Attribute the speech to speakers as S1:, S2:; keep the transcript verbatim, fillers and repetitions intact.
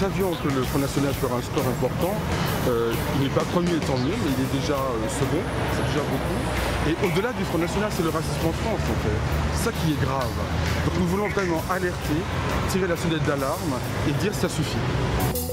S1: savions que le Front National fera un score important. Euh, il n'est pas premier, tant mieux, mais il est déjà euh, second, c'est déjà beaucoup. Et au-delà du Front National, c'est le racisme en France, en fait. C'est ça qui est grave. Donc nous voulons vraiment alerter, tirer la sonnette d'alarme et dire ça suffit.